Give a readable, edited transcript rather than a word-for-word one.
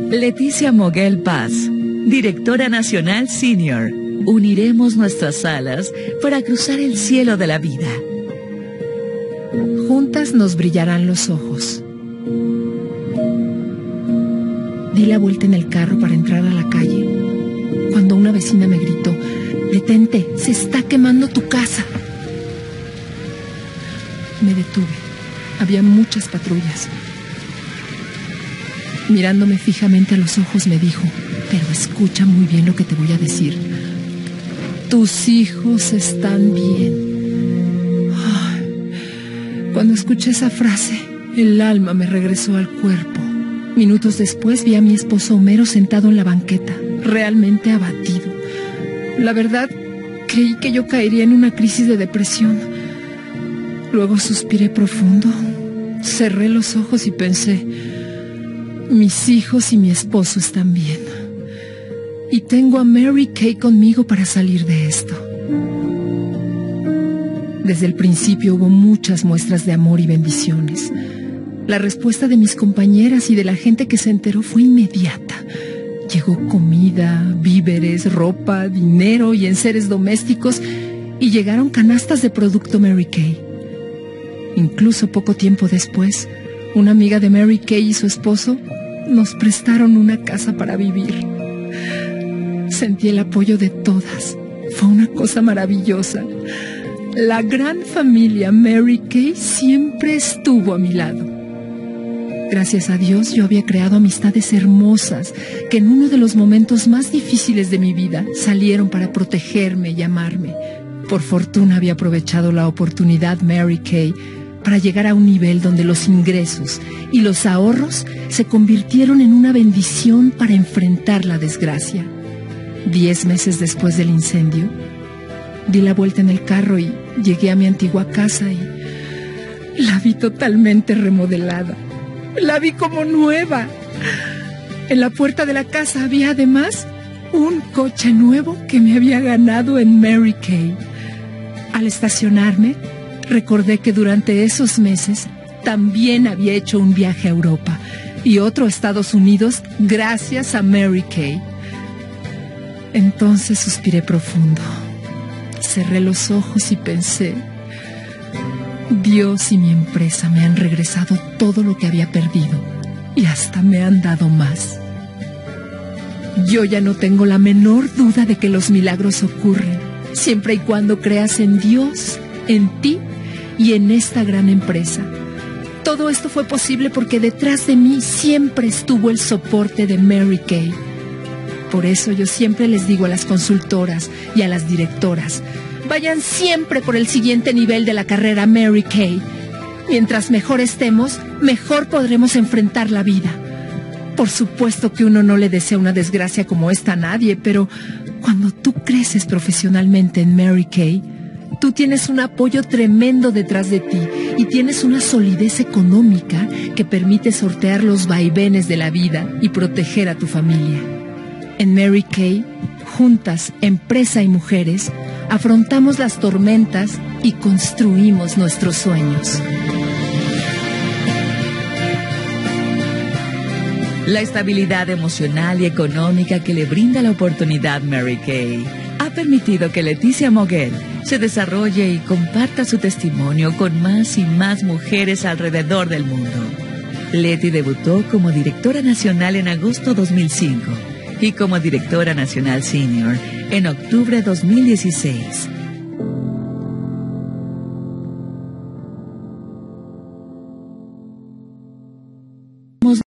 Leticia Moguel Paz, directora nacional senior. Uniremos nuestras alas para cruzar el cielo de la vida. Juntas nos brillarán los ojos. Di la vuelta en el carro para entrar a la calle, cuando una vecina me gritó: «Detente, se está quemando tu casa». Me detuve. Había muchas patrullas. Mirándome fijamente a los ojos me dijo: «Pero escucha muy bien lo que te voy a decir. Tus hijos están bien». Ay, cuando escuché esa frase, el alma me regresó al cuerpo. Minutos después vi a mi esposo Homero sentado en la banqueta, realmente abatido. La verdad, creí que yo caería en una crisis de depresión. Luego suspiré profundo, cerré los ojos y pensé: mis hijos y mi esposo están bien. Y tengo a Mary Kay conmigo para salir de esto. Desde el principio hubo muchas muestras de amor y bendiciones. La respuesta de mis compañeras y de la gente que se enteró fue inmediata. Llegó comida, víveres, ropa, dinero y enseres domésticos, y llegaron canastas de producto Mary Kay. Incluso poco tiempo después, una amiga de Mary Kay y su esposo nos prestaron una casa para vivir. Sentí el apoyo de todas. Fue una cosa maravillosa. La gran familia Mary Kay siempre estuvo a mi lado. Gracias a Dios, yo había creado amistades hermosas que en uno de los momentos más difíciles de mi vida salieron para protegerme y amarme. Por fortuna había aprovechado la oportunidad Mary Kay para llegar a un nivel donde los ingresos y los ahorros se convirtieron en una bendición para enfrentar la desgracia. 10 meses después del incendio, di la vuelta en el carro y llegué a mi antigua casa y la vi totalmente remodelada. La vi como nueva. En la puerta de la casa había además un coche nuevo que me había ganado en Mary Kay. Al estacionarme, recordé que durante esos meses también había hecho un viaje a Europa y otro a Estados Unidos gracias a Mary Kay. Entonces suspiré profundo. Cerré los ojos y pensé: Dios y mi empresa me han regresado todo lo que había perdido y hasta me han dado más. Yo ya no tengo la menor duda de que los milagros ocurren, siempre y cuando creas en Dios, en ti y en esta gran empresa. Todo esto fue posible porque detrás de mí siempre estuvo el soporte de Mary Kay. Por eso yo siempre les digo a las consultoras y a las directoras: vayan siempre por el siguiente nivel de la carrera Mary Kay. Mientras mejor estemos, mejor podremos enfrentar la vida. Por supuesto que uno no le desea una desgracia como esta a nadie, pero cuando tú creces profesionalmente en Mary Kay, tú tienes un apoyo tremendo detrás de ti y tienes una solidez económica que permite sortear los vaivenes de la vida y proteger a tu familia. En Mary Kay, juntas, empresa y mujeres, afrontamos las tormentas y construimos nuestros sueños. La estabilidad emocional y económica que le brinda la oportunidad Mary Kay ha permitido que Leticia Moguel se desarrolle y comparta su testimonio con más y más mujeres alrededor del mundo. Leti debutó como directora nacional en agosto 2005 y como directora nacional senior en octubre 2016.